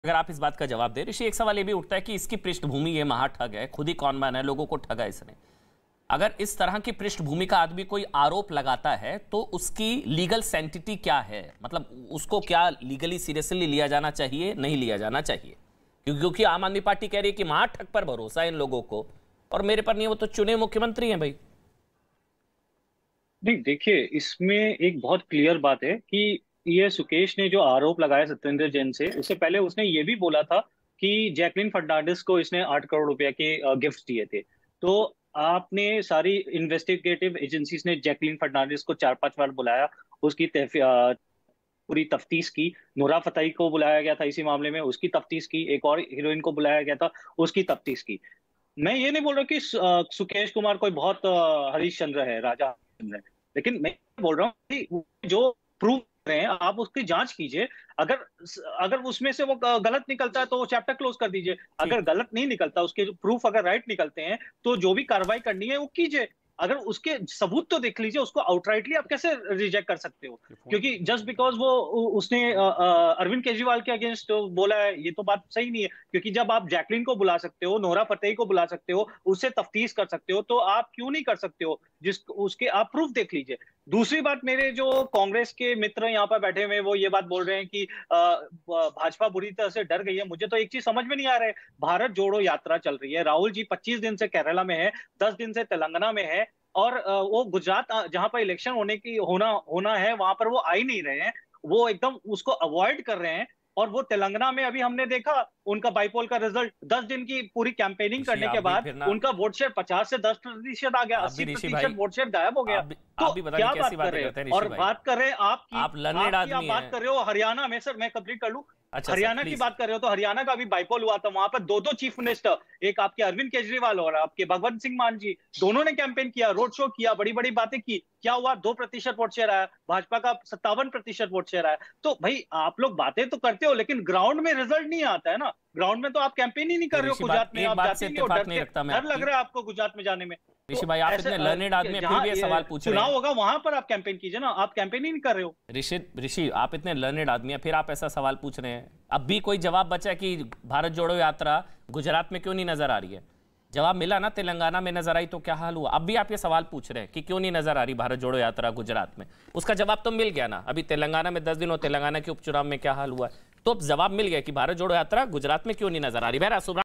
अगर आप इस बात का जवाब दें ऋषि, एक सवाल ये भी उठता है कि इसकी पृष्ठभूमि ये महाठग है, खुद ही कॉनमैन है, लोगों को ठगा इसने। अगर इस तरह की पृष्ठभूमि का आदमी कोई आरोप लगाता है तो उसकी लीगल सेंटिटी क्या है? मतलब उसको क्या लीगली सीरियसली लिया जाना चाहिए, नहीं लिया जाना चाहिए? क्योंकि आम आदमी पार्टी कह रही है कि महाठग पर भरोसा है इन लोगों को, और मेरे पर नहीं, वो तो चुने मुख्यमंत्री हैं भाई। नहीं, देखिए, इसमें एक बहुत क्लियर बात है कि ये सुकेश ने जो आरोप लगाया सत्येंद्र जैन से, उससे पहले उसने ये भी बोला था कि जैकलिन फर्नांडिस को इसने 8 करोड़ रुपए के गिफ्ट दिए थे। तो आपने सारी इन्वेस्टिगेटिव एजेंसीज ने जैकलिन फर्नांडिस को 4-5 बार बुलाया, उसकी पूरी तफ्तीश की। नूरा फतेही को बुलाया गया था इसी मामले में, उसकी तफ्तीश की। एक और हीरोइन को बुलाया गया था, उसकी तफ्तीश की। मैं ये नहीं बोल रहा कि सुकेश कुमार कोई बहुत हरीशचंद्र है, राजा हरिश्चंद्र है, लेकिन मैं बोल रहा हूँ कि वो जो प्रूव कर रहे हैं आप उसकी जांच कीजिए। अगर अगर उसमें से वो गलत निकलता है तो वो चैप्टर क्लोज कर दीजिए। अगर ठीक। गलत नहीं निकलता, उसके प्रूफ अगर राइट निकलते हैं, तो जो भी कार्रवाई करनी है वो कीजिए। अगर उसके सबूत तो देख लीजिए, उसको आउटराइटली आप कैसे रिजेक्ट कर सकते हो? क्योंकि जस्ट बिकॉज वो उसने अरविंद केजरीवाल के अगेंस्ट बोला है, ये तो बात सही नहीं है। क्योंकि जब आप जैकलिन को बुला सकते हो, नोरा फतेही को बुला सकते हो, उससे तफ्तीश कर सकते हो, तो आप क्यों नहीं कर सकते हो? जिस उसके आप प्रूफ देख लीजिए। दूसरी बात, मेरे जो कांग्रेस के मित्र यहाँ पर बैठे हुए वो ये बात बोल रहे हैं कि भाजपा बुरी तरह से डर गई है। मुझे तो एक चीज समझ में नहीं आ रहा है। भारत जोड़ो यात्रा चल रही है, राहुल जी 25 दिन से केरला में है, 10 दिन से तेलंगाना में है, और वो गुजरात जहां पर इलेक्शन होना होना है वहां पर वो आ ही नहीं रहे हैं। वो एकदम उसको अवॉइड कर रहे हैं। और वो तेलंगाना में अभी हमने देखा उनका बाईपोल का रिजल्ट, 10 दिन की पूरी कैंपेनिंग ऋषि करने के आप भी बाद फिर ना, उनका वोट शेयर 50 से 10% आ गया, आप भी अस्सी ऋषि प्रतिशत भाई, वोट शेयर गायब हो गया। आप तो भी पता नहीं क्या कैसी बात कर बातें रहे हैं? करते हैं ऋषि और भाई। बात कर रहे हैं आप लर्नेड आप आदमी बात हैं। कर रहे हो हरियाणा में। सर, मैं कंप्लीट कर लूं। अच्छा सर हरियाणा की प्लीज। बात कर रहे हो तो हरियाणा का भी बाइपोल हुआ था, वहां पर दो दो चीफ मिनिस्टर, एक आपके अरविंद केजरीवाल और आपके भगवंत सिंह मान जी, दोनों ने कैंपेन किया, रोड शो किया, बड़ी बड़ी बातें की। क्या हुआ? 2% वोट शेयर आया, भाजपा का 57% वोट शेयर आया। तो भाई, आप लोग बातें तो करते हो, लेकिन ग्राउंड में रिजल्ट नहीं आता है ना। ग्राउंड में तो आप कैंपेन ही नहीं कर नहीं रहे हो। ऋषि, गुजरात बात में एक आप बात जाते से ही नहीं हो, इत्तेफाक नहीं रखता मैं डर लग आपकी। रहा है आपको गुजरात में जाने में। ऋषि तो भाई आप ऐसे इतने लर्नेड आदमी हैं, फिर जहां भी ये सवाल पूछ रहे चुनाव हैं। होगा वहां पर आप कैंपेन कीजिए ना, आप कैंपेन ही नहीं कर रहे हो। ऋषि ऋषि आप इतने लर्नेड आदमी हैं, फिर आप ऐसा सवाल पूछ रहे हैं। अब भी कोई जवाब बचा है कि भारत जोड़ो यात्रा गुजरात में क्यों नहीं नजर आ रही है? जवाब मिला ना, तेलंगाना में नजर आई तो क्या हाल हुआ? अब भी आप ये सवाल पूछ रहे हैं कि क्यों नहीं नजर आ रही भारत जोड़ो यात्रा गुजरात में। उसका जवाब तो मिल गया ना। अभी तेलंगाना में 10 दिन हो, तेलंगाना के उपचुनाव में क्या हाल हुआ है, तो जवाब मिल गया कि भारत जोड़ो यात्रा गुजरात में क्यों नहीं नजर आ रही। बहरा